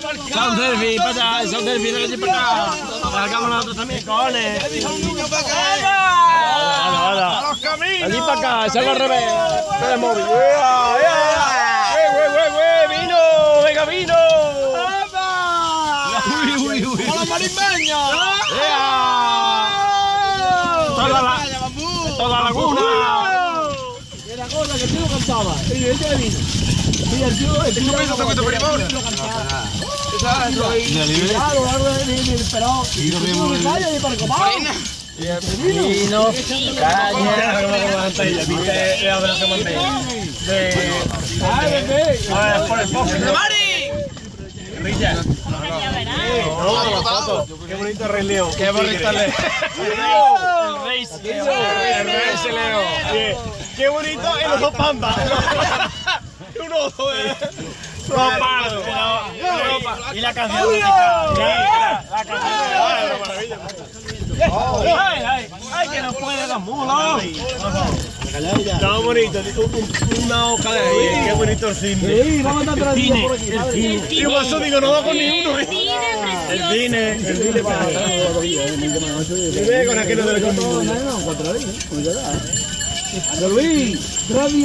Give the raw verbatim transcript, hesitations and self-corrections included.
Son selfie, para allá, son selfie, dale para acá. Marcamos nosotros también, cojones. Hola, hola. ¡A los caminos! Allí para acá, esa es al revés. No es móvil. ¡Ea, ea! ¡Eh, güey, güey, güey! ¡Vino! ¡Venga, vino! ¡Uy, uy, uy! ¡A los marismeños! ¡Ea! ¡Toda la, toda la laguna! Y la cosa que el tío cantaba, y el tío vino. Y el tío, el tío ¿Te cuento primo? Claro, algo de mi pero. Y no me calla ni para comer. Vino, calle, viste de la que mandé. De. A ver, por el foco. ¡Mari! Rilla. No, la foto. Qué bonito el Rey Leo. Qué bonito el Leo. El Rey El Rey Leo. Qué bonito el oso pamba. Un oso, eh. Leopardo. Y la canción musical. La canción. Maravilla. ¡Ay, ay! ¡Ay, que no puede la mula! Está bonito, una hoja de ahí, qué bonito el cine. Sí, vamos a estar tranquilos por aquí. El cine. Igual eso digo, no va con ni uno. El cine, el cine para mí. Y ve con aquello de la comida. No, no, cuatro días. Luis,